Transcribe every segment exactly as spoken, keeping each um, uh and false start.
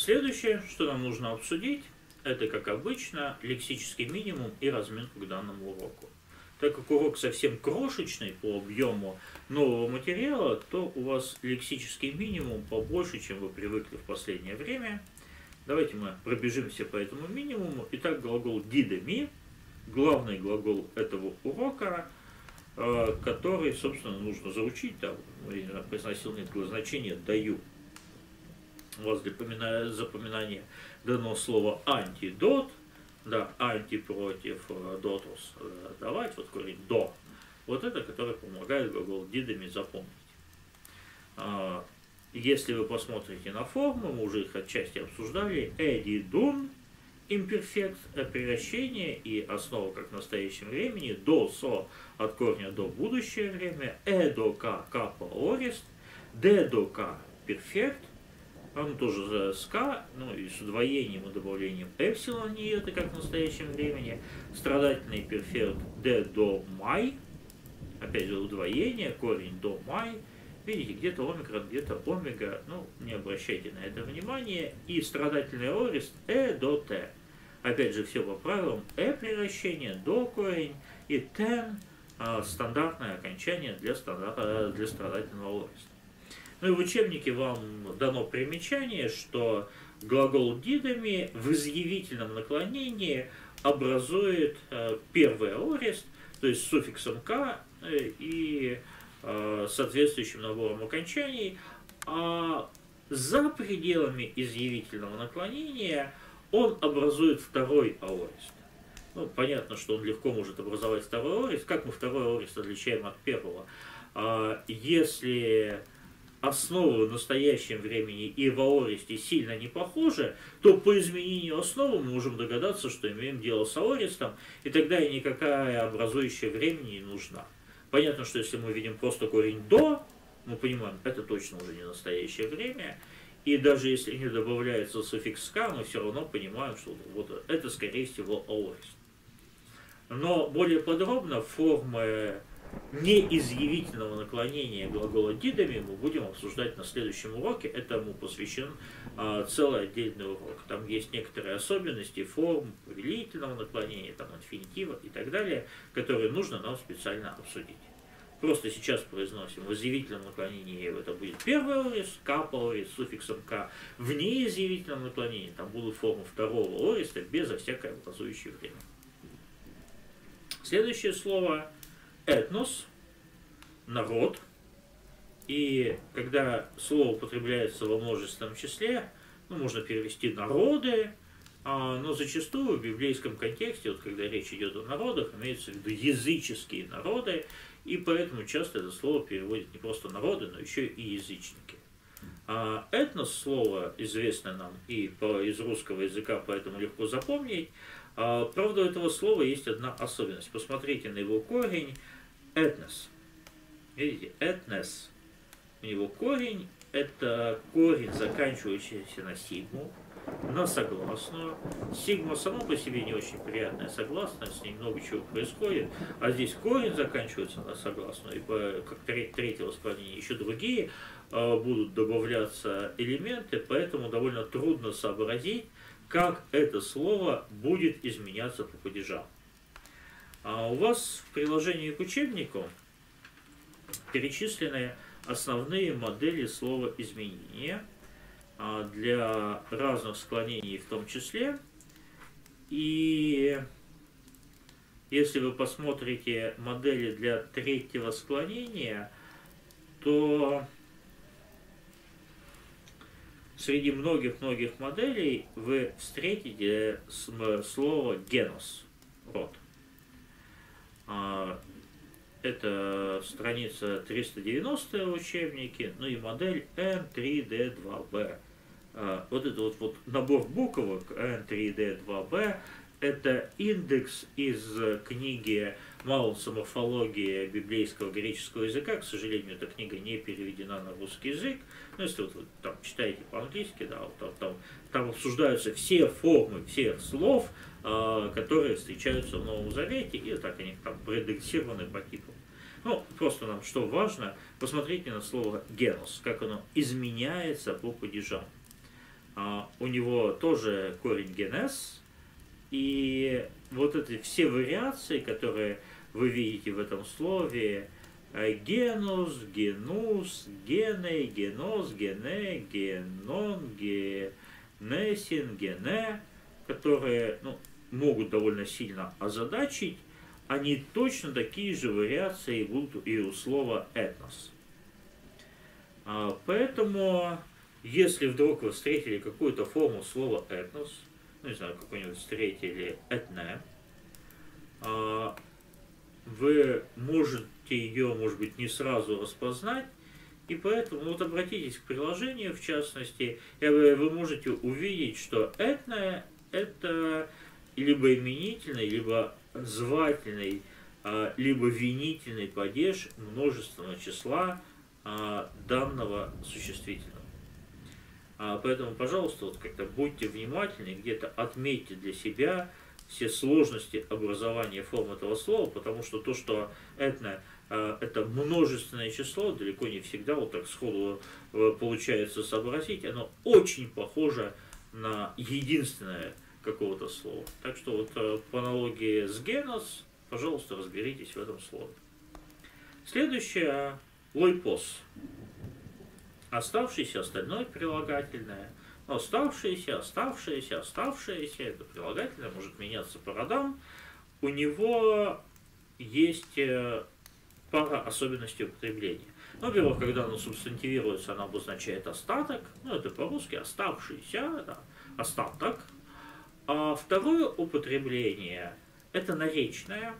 Следующее, что нам нужно обсудить, это, как обычно, лексический минимум и разминку к данному уроку. Так как урок совсем крошечный по объему нового материала, то у вас лексический минимум побольше, чем вы привыкли в последнее время. Давайте мы пробежимся по этому минимуму. Итак, глагол дидами, главный глагол этого урока, который, собственно, нужно заучить. Там, я произносил некоторое значение «даю». У вас для запоминания дано слово антидот, да, анти против дотус давать, вот корень до. Вот это, которое помогает глагол дидами запомнить. Если вы посмотрите на форму, мы уже их отчасти обсуждали, эдидун, имперфект, превращение и основа как в настоящем времени, до со от корня до будущее время, э до к капа орист, д до к перфект, он тоже с к, ну и с удвоением и добавлением эпсилон, не это как в настоящем времени, страдательный перфект д до май, опять же удвоение, корень до май. Видите, где-то омикрон, где-то омега, ну, не обращайте на это внимания. И страдательный орист э до т. Опять же, все по правилам. Э превращение, до корень и тен а, стандартное окончание для, стандарт, для страдательного ориста. Ну и в учебнике вам дано примечание, что глагол дидами в изъявительном наклонении образует а, первый орист, то есть с суффиксом к и соответствующим набором окончаний, а за пределами изъявительного наклонения он образует второй аорист. Ну, понятно, что он легко может образовать второй аорист. Как мы второй аорист отличаем от первого? Если основы в настоящем времени и в аористе сильно не похожи, то по изменению основы мы можем догадаться, что имеем дело с аористом, и тогда и никакая образующая времени не нужна. Понятно, что если мы видим просто корень «до», мы понимаем, это точно уже не настоящее время. И даже если не добавляется суффикс «к», мы все равно понимаем, что вот это, скорее всего, аорист. Но более подробно формы неизъявительного наклонения глагола дидами мы будем обсуждать на следующем уроке. Этому посвящен а, целый отдельный урок. Там есть некоторые особенности форм повелительного наклонения, там, инфинитива и так далее, которые нужно нам специально обсудить. Просто сейчас произносим в изъявительном наклонении, это будет первый аорист, к аорист с суффиксом к. В неизъявительном наклонении там будут формы второго аориста безо всякой образующей время. Следующее слово этнос, народ, и когда слово употребляется во множественном числе, ну, можно перевести народы, а, но зачастую в библейском контексте, вот когда речь идет о народах, имеется в виду языческие народы, и поэтому часто это слово переводит не просто народы, но еще и язычники. А этнос, слово известное нам и по, из русского языка, поэтому легко запомнить. А, правда, у этого слова есть одна особенность. Посмотрите на его корень. Этнос. Видите, этнос. У него корень, это корень, заканчивающийся на сигму, на согласную. Сигма само по себе не очень приятная согласная, с ней много чего происходит, а здесь корень заканчивается на согласную, и по, как третьего склонения еще другие э, будут добавляться элементы, поэтому довольно трудно сообразить, как это слово будет изменяться по падежам. А у вас в приложении к учебнику перечислены основные модели слова изменения для разных склонений в том числе. И если вы посмотрите модели для третьего склонения, то среди многих-многих моделей вы встретите слово генос, род. Это страница триста девяностая в учебнике, ну и модель эн три дэ два бэ. Вот это вот, вот набор буквок эн три дэ два бэ, это индекс из книги «Маунса. Морфология библейского греческого языка». К сожалению, эта книга не переведена на русский язык. Но если вот вы там читаете по-английски, да, вот там, там, там обсуждаются все формы всех слов, э, которые встречаются в Новом Завете, и так они там проиндексированы по типу. Ну, просто нам что важно, посмотрите на слово «генос», как оно изменяется по падежам. А, у него тоже корень генез. И вот эти все вариации, которые вы видите в этом слове, генус, генус, геней, генос, гене, генон, генесин, гене, которые ну, могут довольно сильно озадачить, они точно такие же вариации будут и у слова этнос. Поэтому, если вдруг вы встретили какую-то форму слова этнос, ну не знаю, какой-нибудь встретили этне, вы можете ее, может быть, не сразу распознать, и поэтому вот обратитесь к приложению, в частности, и вы можете увидеть, что этне – это либо именительный, либо звательный, либо винительный падеж множественного числа данного существительного. Поэтому, пожалуйста, вот как-то будьте внимательны, где-то отметьте для себя все сложности образования форм этого слова, потому что то, что этно, это множественное число, далеко не всегда вот так сходу получается сообразить, оно очень похоже на единственное какого-то слова. Так что вот по аналогии с генос, пожалуйста, разберитесь в этом слове. Следующее – лойпос. Оставшееся, остальное прилагательное. Но оставшееся, оставшееся, оставшееся, это прилагательное может меняться по родам. У него есть пара особенностей употребления. Ну, во-первых, когда оно субстантивируется, оно обозначает остаток. Ну, это по-русски оставшийся, да, остаток. А второе употребление – это наречное.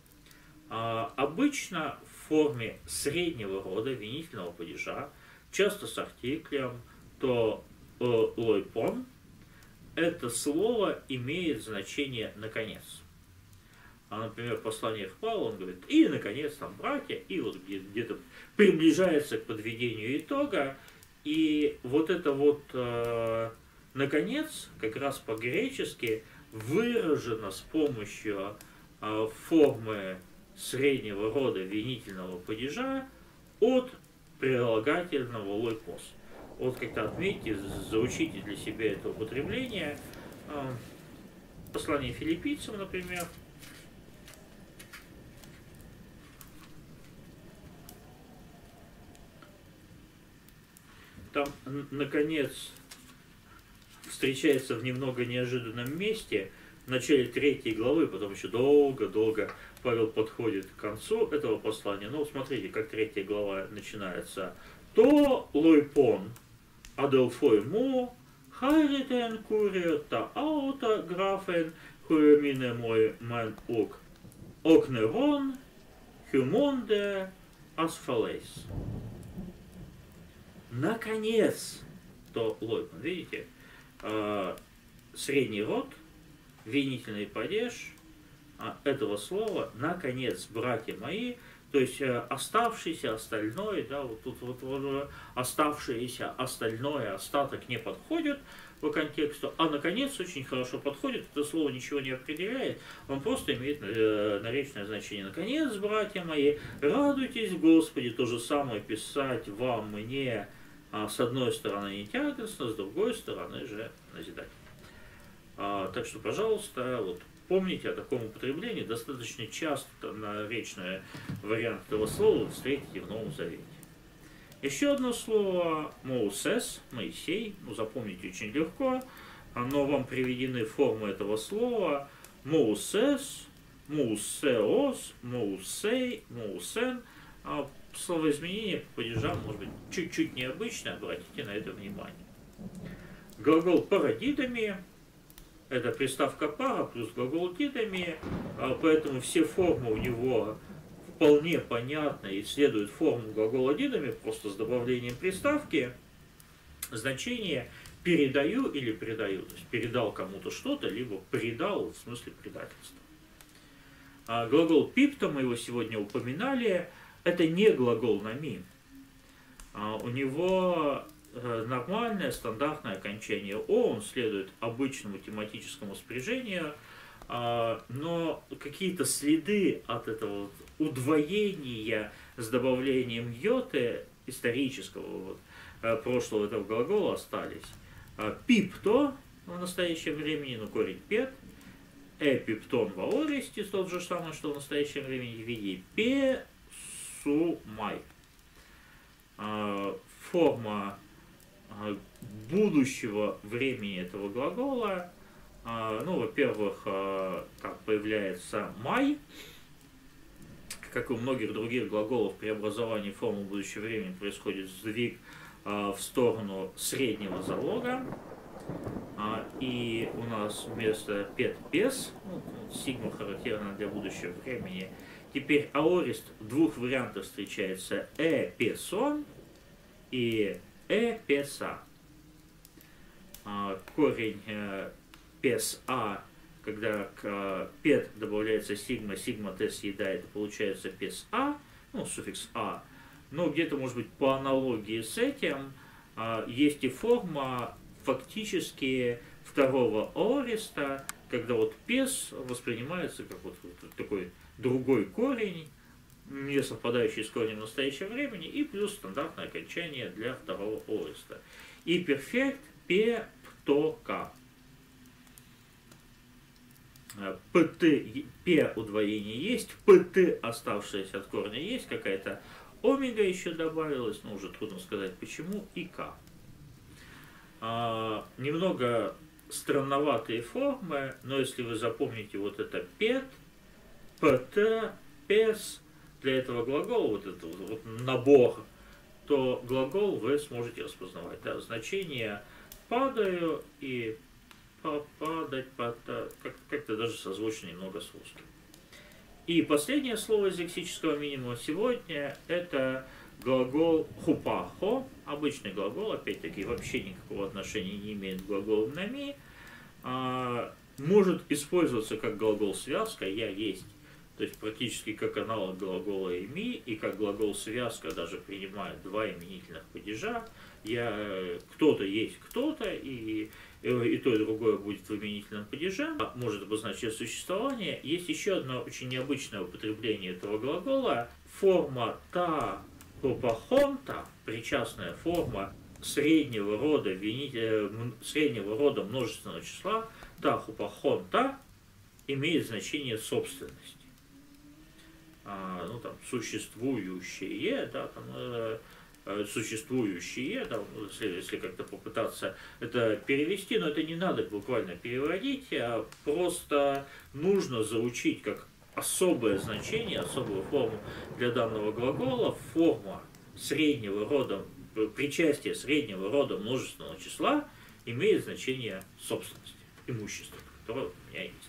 А, обычно в форме среднего рода винительного падежа, часто с артиклем, то э, лойпон, это слово имеет значение «наконец». А, например, в посланиях Павла он говорит «и, наконец, там, братья», и вот где-то приближается к подведению итога, и вот это вот э, «наконец» как раз по-гречески выражено с помощью э, формы среднего рода винительного падежа от прилагательного лойпос. Вот как-то отметьте, заучите для себя это употребление. Послание филиппийцам, например. Там, наконец, встречается в немного неожиданном месте, в начале третьей главы, потом еще долго-долго Павел подходит к концу этого послания. Ну, смотрите, как третья глава начинается. То лойпон аделфой му хайритен куриота аута графен хуемине мой мен ок окнерон хюмонде асфалейс. Наконец, то лойпон, видите, средний род, винительный падеж этого слова, наконец, братья мои, то есть оставшийся, остальное, да, вот тут вот, вот оставшееся, остальное, остаток не подходит по контексту, а наконец очень хорошо подходит, это слово ничего не определяет, он просто имеет наречное значение. Наконец, братья мои, радуйтесь Господи, то же самое писать вам, мне, с одной стороны не тягостно, с другой стороны же назидательно. Так что, пожалуйста, вот помните о таком употреблении, достаточно часто наречный вариант этого слова вы встретите в Новом Завете. Еще одно слово Моусес, Моисей, ну запомните очень легко, но вам приведены формы этого слова Моусес, Моусеос, Моусей, Моусен. Словоизменение по падежам может быть чуть-чуть необычное, обратите на это внимание. Глагол парадидами. Это приставка пара плюс глагол дидами, поэтому все формы у него вполне понятны и следуют форму глагола дидами, просто с добавлением приставки. Значение передаю или предаю, то есть передал кому-то что-то, либо предал в смысле предательства. Глагол пипто, мы его сегодня упоминали, это не глагол нами. У него нормальное стандартное окончание «о», он следует обычному тематическому спряжению, но какие-то следы от этого вот удвоения с добавлением йоты исторического вот, прошлого этого глагола остались. Пипто в настоящем времени, ну корень пет. Эпиптон в аористе, тот же самый, что в настоящем времени в виде песумай. Форма будущего времени этого глагола, ну, во-первых, как появляется май, как и у многих других глаголов, при образовании формы будущего времени происходит сдвиг в сторону среднего залога. И у нас вместо пет-пес, ну, сигма характерна для будущего времени, теперь аорист в двух вариантах встречается: э-песон и э-песа. Корень пес-а, когда к пет добавляется сигма, сигма-т съедает, получается пес-а, ну, суффикс а. Но где-то, может быть, по аналогии с этим, есть и форма фактически второго аориста, когда вот пес воспринимается как вот, вот такой другой корень, не совпадающий с корнем настоящего времени, и плюс стандартное окончание для второго аориста. И перфект пе-пто-ка. ПТ, П удвоение есть, ПТ оставшееся от корня есть, какая-то омега еще добавилась, но уже трудно сказать почему, и К. А, немного странноватые формы, но если вы запомните вот это пет, ПТ, пес, для этого глагола, вот этот вот набор, то глагол вы сможете распознавать. Да, значение падаю и попадать, как-то даже созвучно немного с русским. И последнее слово из лексического минимума сегодня – это глагол хупахо, обычный глагол, опять-таки вообще никакого отношения не имеет к глаголу нами, а, может использоваться как глагол связка «я есть», то есть практически как аналог глагола «ими», и как глагол связка даже принимает два именительных падежа. Я, кто-то есть кто-то, и, и то, и другое будет в именительном падеже, может обозначать существование. Есть еще одно очень необычное употребление этого глагола. Форма «та», «хупахонта», причастная форма среднего рода, среднего рода множественного числа «та», «хупахонта», имеет значение собственности. А, ну, там, существующие, да, там, э, существующие, да, если, если как-то попытаться это перевести, но это не надо буквально переводить, а просто нужно заучить как особое значение, особую форму для данного глагола, форма среднего рода, причастие среднего рода множественного числа имеет значение собственности, имущества, которое у меня есть.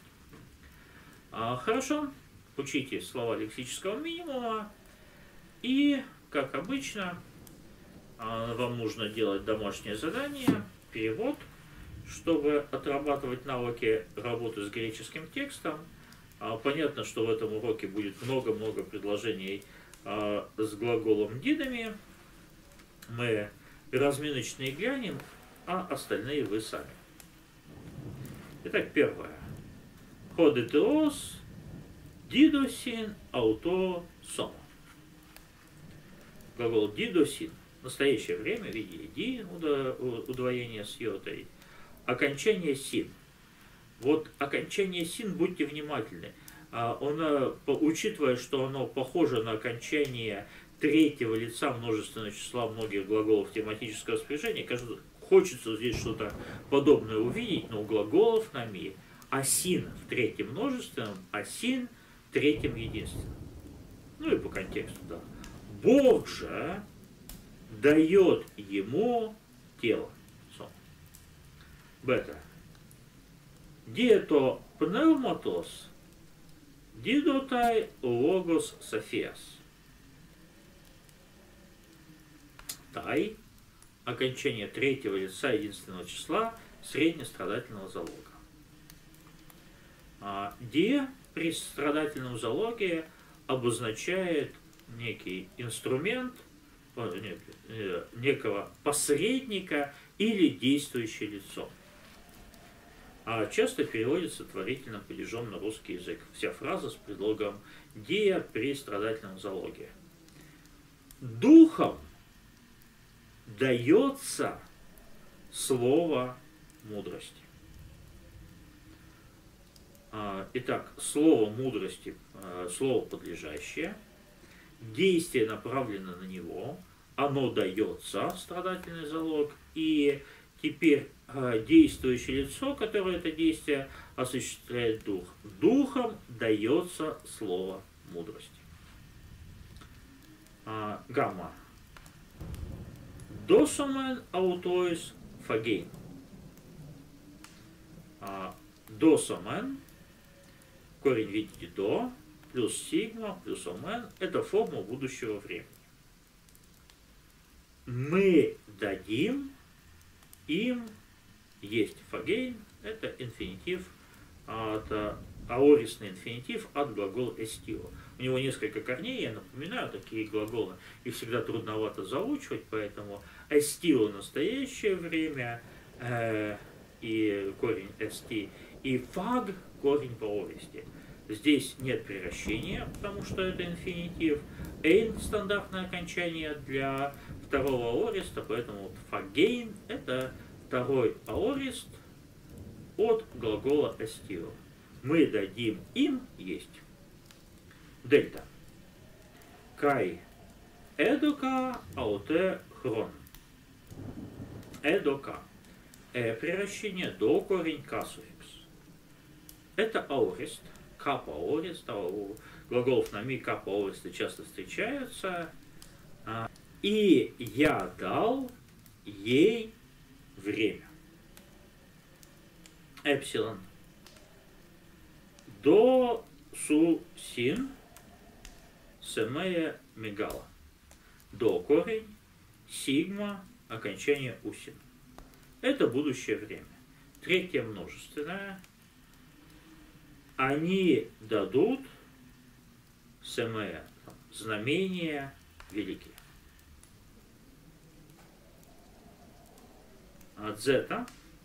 А, хорошо. Учите слова лексического минимума, и, как обычно, вам нужно делать домашнее задание, перевод, чтобы отрабатывать навыки работы с греческим текстом. Понятно, что в этом уроке будет много-много предложений с глаголом дидами. Мы разминочные глянем, а остальные вы сами. Итак, первое. Ходетеос дидосин ауто сомо. Глагол дидосин. Настоящее время в виде ди, удвоение с йотой. Окончание син. Вот окончание син, будьте внимательны. Оно, учитывая, что оно похоже на окончание третьего лица множественного числа многих глаголов тематического спряжения, кажется, хочется здесь что-то подобное увидеть, но у глаголов нами асин в третьем множественном, асин в третьем единственном. Ну и по контексту, да. Бог же дает ему тело. Бета. Дието пневматос, дидотай логос софиас. Тай. Окончание третьего лица единственного числа среднестрадательного залога. А, ди при страдательном залоге обозначает некий инструмент, некого посредника или действующее лицо. А часто переводится творительным падежом на русский язык. Вся фраза с предлогом «дия» при страдательном залоге. Духом дается слово мудрости. Итак, слово мудрости, слово подлежащее, действие направлено на него, оно дается, страдательный залог, и теперь действующее лицо, которое это действие осуществляет дух. Духом дается слово мудрости. Гамма. Досомен аутоис фагейн. Досомен, корень видите до, плюс сигма, плюс омен, это форма будущего времени. Мы дадим им есть. Фагейн – это инфинитив, это аорисный инфинитив от глагола эстио. У него несколько корней, я напоминаю, такие глаголы, их всегда трудновато заучивать, поэтому эстио – настоящее время, э, и корень эсти, и фаг – корень по овести. Здесь нет превращения, потому что это инфинитив. Эйн – стандартное окончание для второго аориста, поэтому вот фагейн – это второй аорист от глагола эстио. Мы дадим им есть. Дельта. Кай эдока ауте хрон. Эдока. Э, превращение до корень к суффикс. Это аорист. Капа аорист. У глаголов на ми капа аористы часто встречаются. И я дал ей время. Эпсилон. До су син семея мегала. До корень, сигма, окончание усин. Это будущее время. Третье множественное. Они дадут семея, знамения великие. А дзета.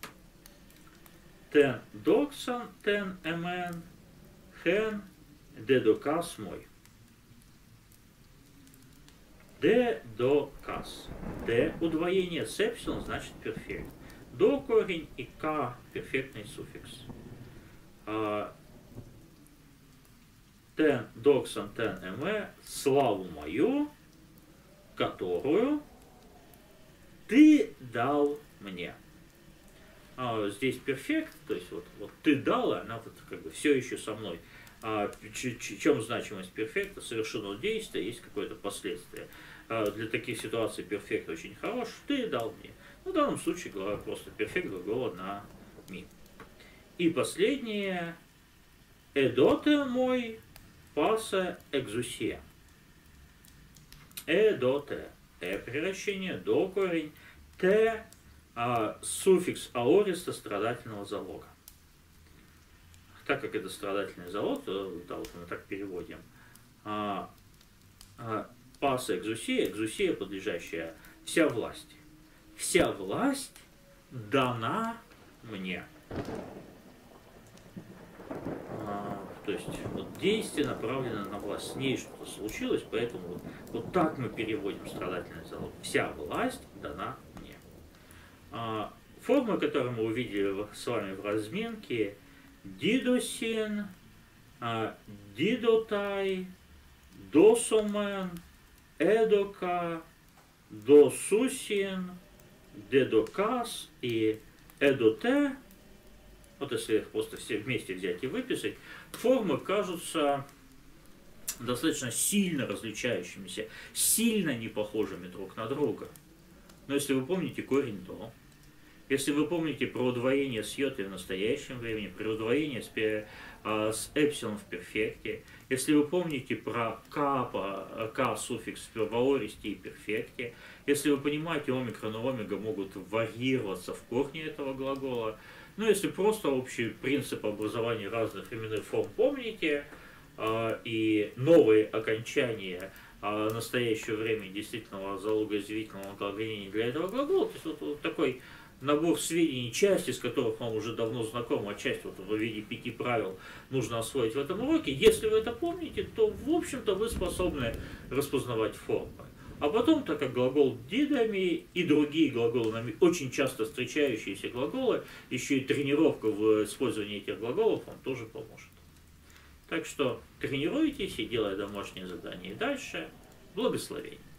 Тен доксан, тен эмен, хен, дедокас мой. Д до кас. Д удвоение с эпсилон значит перфект. До корень и к перфектный суффикс. А, тен доксан тен эме славу мою, которую ты дал мне. А, здесь перфект, то есть вот, вот ты дал, она вот как бы все еще со мной. А, в чем значимость перфекта? Совершено действие, есть какое-то последствие. А, для таких ситуаций перфект очень хорош. Ты дал мне. Ну, в данном случае говорю просто перфект глагола на ми. И последнее. Эдоте мой паса экзусия. Эдоте. Э превращение, до корень. Т а, суффикс аориста страдательного залога. Так как это страдательный залог, то да, вот мы так переводим. А, а, паса экзусия, экзусия подлежащая, вся власть. Вся власть дана мне. А, то есть вот действие направлено на власть. С ней что-то случилось, поэтому вот, вот так мы переводим страдательный залог. Вся власть дана мне. А, формы, которые мы увидели с вами в разминке: дидосин, а, дидотай, досомен, эдока, досусин, дедокас и эдоте. Вот если их просто все вместе взять и выписать, формы кажутся достаточно сильно различающимися, сильно не похожими друг на друга. Но если вы помните корень до, если вы помните про удвоение с йотой в настоящем времени, про удвоение с, а, с эпсилон в перфекте, если вы помните про к, к суффикс в аористе и перфекте, если вы понимаете, омикрон и омега могут варьироваться в корне этого глагола, ну если просто общий принцип образования разных именных форм помните, а, и новые окончания а, настоящего времени действительного залога извинительного глаголения для этого глагола, то есть вот, вот такой набор сведений, часть из которых вам уже давно знакома, а часть вот в виде пяти правил нужно освоить в этом уроке. Если вы это помните, то, в общем-то, вы способны распознавать формы. А потом, так как глагол дидами и другие глаголы, очень часто встречающиеся глаголы, еще и тренировка в использовании этих глаголов вам тоже поможет. Так что тренируйтесь и делайте домашние задания. И дальше благословение.